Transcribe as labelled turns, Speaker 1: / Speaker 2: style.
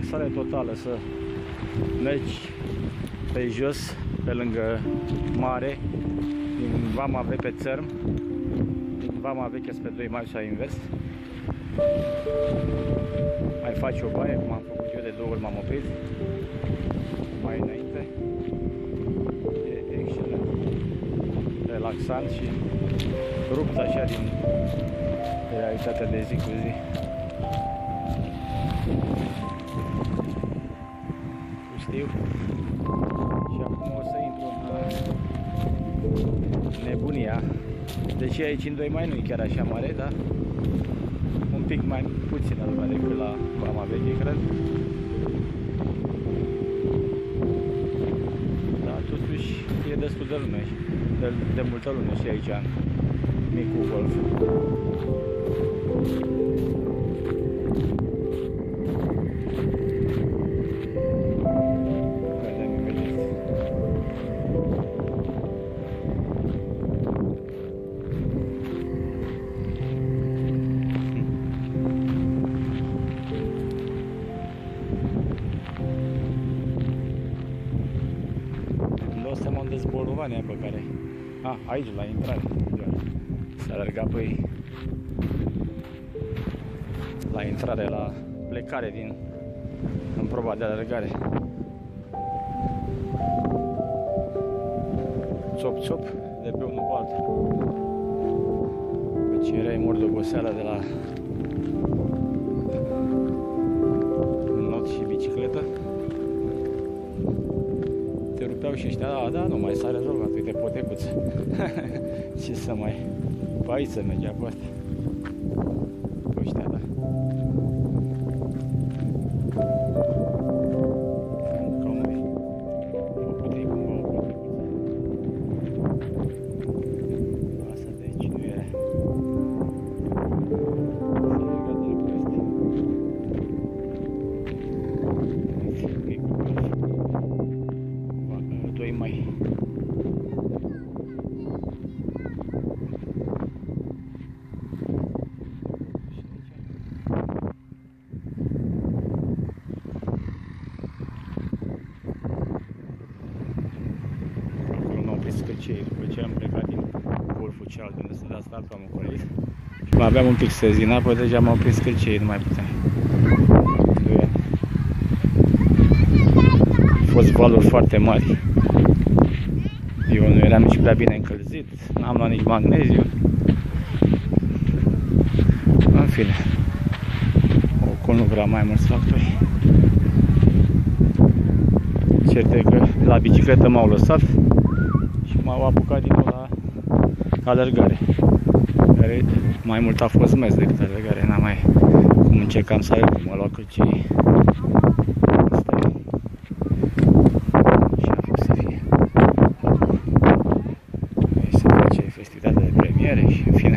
Speaker 1: relaxare totală, să mergi pe jos, pe lângă mare, din Vama Veche pe țărm, din Vama Veche spre 2 Mai sau invers. Mai faci o baie, cum am făcut eu, de 2 ori m-am oprit mai înainte. E excelent, relaxant și rupt așa din realitatea de zi cu zi. Știu. Și acum o să intru în nebunia. Deși aici în 2 Mai nu e chiar așa mare, dar un pic mai puțină lumea decât la Vama Veche, cred. Dar totuși e destul de lume, de multă lume și aici în micul golf. Boluvania pe care... aici, la intrare. S-a alergat pe la intrare, la plecare în proba de alergare. Țop-țop de pe unul pe altul. Deci erai mor de oboseală de la not și bicicletă. Te rupeau și ăștia, da, nu mai s-a rezolvat, uite, potecuță. Ce să mai... Pe aici să mergea cu asta. Pe ăștia, da. Ca unui făcutei cumva o potecuță. Asta de aici nu era. S-a legat de pe ăsta. E cu golf. 2 Mai. Acolo m-am oprit scăcei, după ce am plecat din golful cealaltă unde s-a dat startul, am ocolit. Și mai aveam un pic să zi în apă, deja m-am oprit scăcei, nu mai puteam. Au fost valuri foarte mari. Eu nu eram nici prea bine încălzit, n-am luat nici magneziu. În fine, ocul nu vrea mai mulți factori. Cert e că la bicicletă m-au lăsat și m-au apucat din nou la alergare, care mai mult a fost mers decât alergare, n-am mai cum încercam să alerg, mă lua căcii. Și în fine.